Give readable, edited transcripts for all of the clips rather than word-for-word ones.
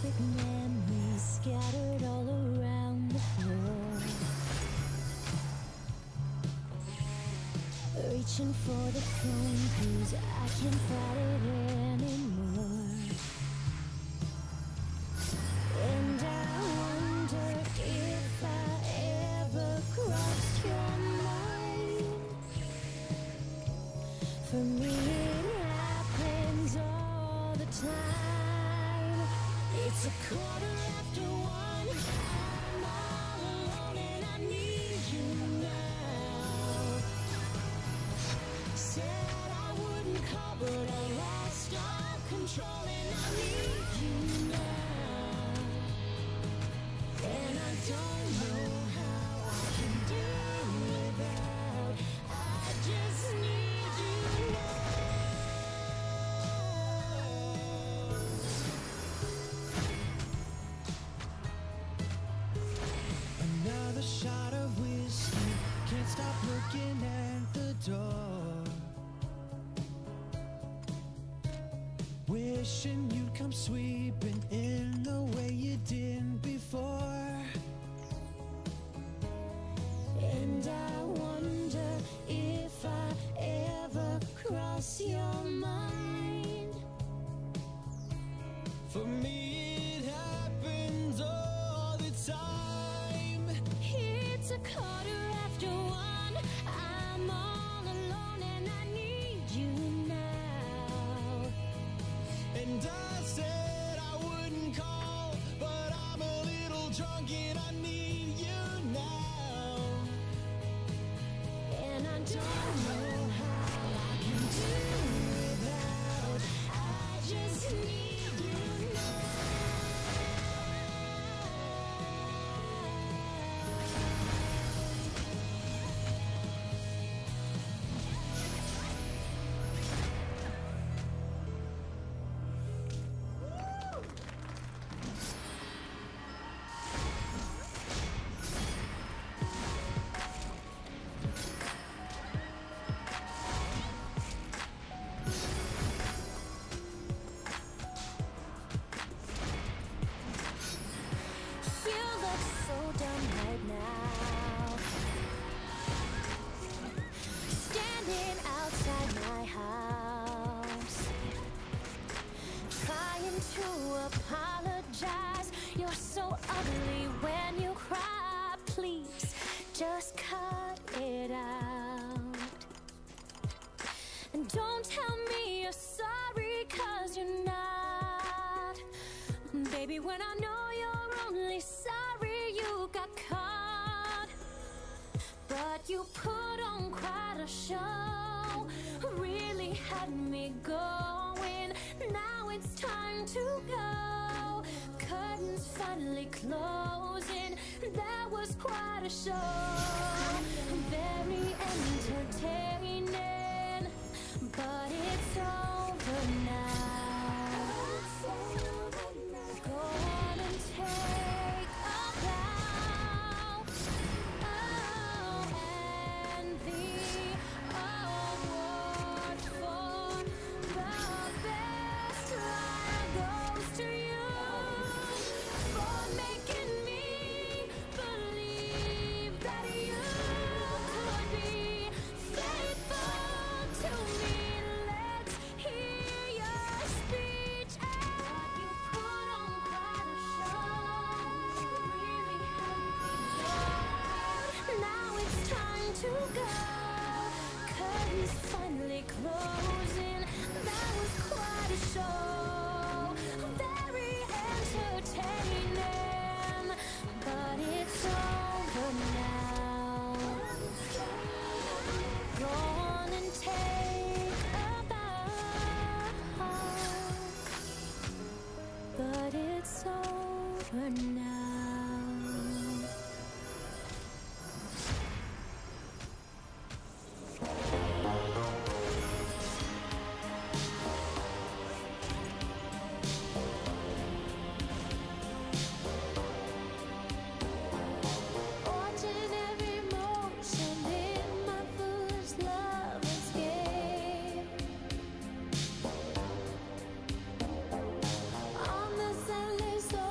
perfect memories scattered all around the floor. Reaching for the phone 'cause I can't fight it anymore. And I wonder if I ever crossed your mind. For me it happens all the time. It's a quarter after one. I'm all alone and I need you now. Said I wouldn't call, but I lost all control and I need you now. And I don't know how I can do without. I just need you now. Another shot of whiskey, can't stop looking at the door. Wishing you'd come sweeping in the way you did before. And I wonder if I ever cross your mind. For me it happens all the time. It's a quarter after one. I'm all alone and I need you now. And I said I wouldn't call, but I'm a little drunk and I need you now. And I don't know how I can do without. I just need you now. You look so dumb right now. Standing outside my house, trying to apologize. You're so ugly when you cry. Please, just cut it out. And don't tell me you're sorry, 'cause you're not. Baby, when I know you're only sorry you got caught. But you put on quite a show, really had me going. Now it's time to go. Curtains finally closing. That was quite a show. Very entertaining, but it's over now. Go on and take a bow. Oh, and the award for the best line goes to you for making me believe that you could be faithful to me. Let's hear your speech. You put on quite a show. Really had me. Now it's time to go. Curtains finally closing. That was quite a show. Very entertaining, but it's over now. Go on and take a bow, but it's over now. Watching every motion in my foolish lover's game. On this endless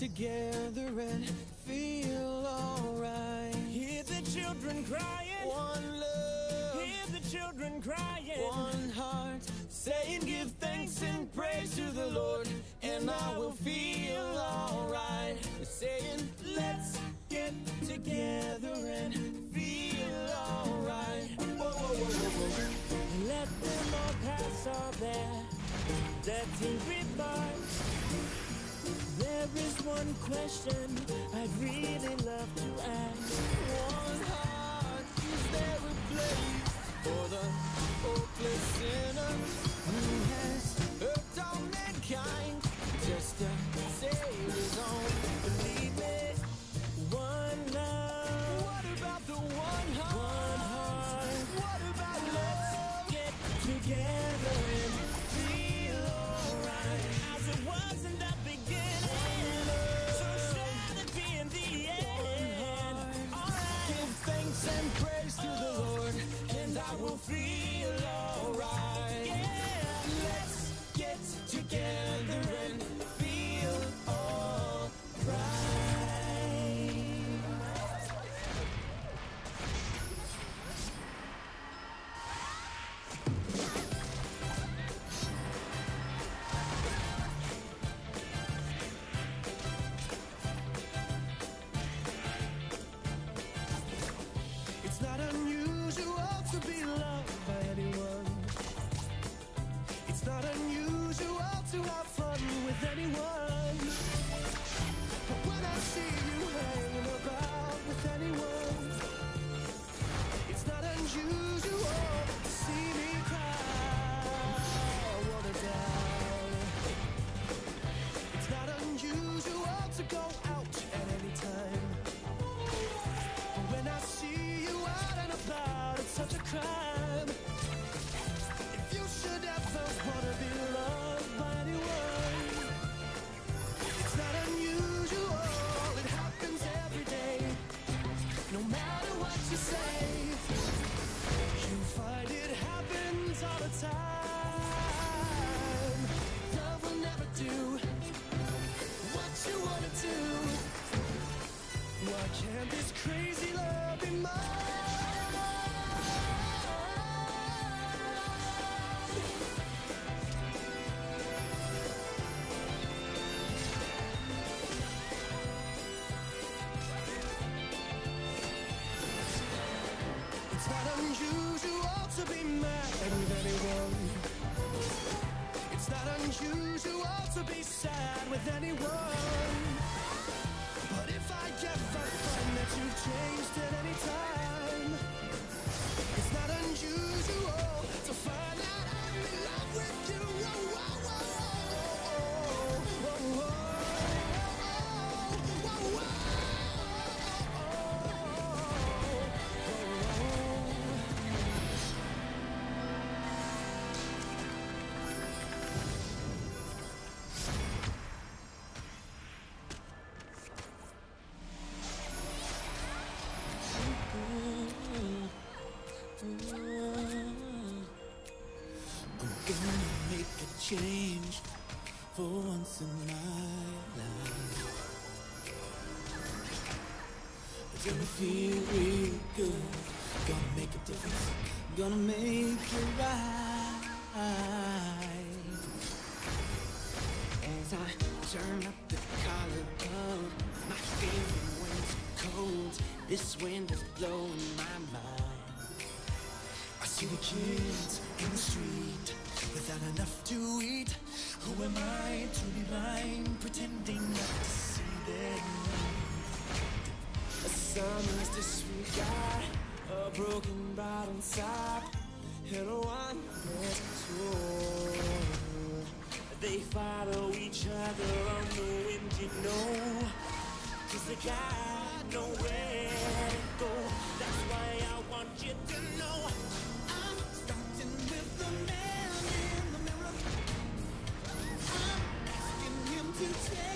together and feel alright. Hear the children crying. One love. Hear the children crying. One heart. Saying give thanks and praise to the Lord, and I will feel alright. Saying let's get together and feel alright. Whoa, whoa, whoa, whoa, whoa. Let them all pass all their angry thoughts. There is one question I'd really love to ask. One heart, is there a place for the hopeless sinner who has hurt all mankind just to save his own? Believe me, one love. What about the one heart? One heart. What about love? Get together and feel alright, as it was in the beginning. So shall it be in the end. Alright. Give thanks and praise to the Lord, and I will feel alright. Yeah. Let's get together and feel alright. It's not unusual to be loved by anyone. It's not unusual to have fun with anyone. But when I see you hanging about with anyone, it's not unusual to see me cry. I wanna die. It's not unusual to go out at any time. But when I see you out and about, it's such a crime. If you should ever wanna be loved by anyone, it's not unusual, it happens every day. No matter what you say, you find it happens all the time. Love will never do what you wanna do. Why can't this crazy love be mine? It's not unusual to be mad with anyone. It's not unusual to be sad with anyone. But if I ever find that you've changed at any time, it's not unusual to find out I'm in love with you. Whoa, whoa, whoa, whoa, whoa, whoa, whoa, whoa. I'm gonna make a change for once in my life. It's gonna feel real good. Gonna make a difference. Gonna make it right. As I turn up the collar of my favorite winter coat, this wind is blowing my mind. I see the kids in the street without enough to eat. Who am I to be blind, pretending not to see their need? A summer's disregard, a broken bride inside, and a one-man tour. They follow each other on the wind, you know, 'cause they got nowhere to go. That's why I want you to know I'm starting with the man in the mirror. I'm asking him to tell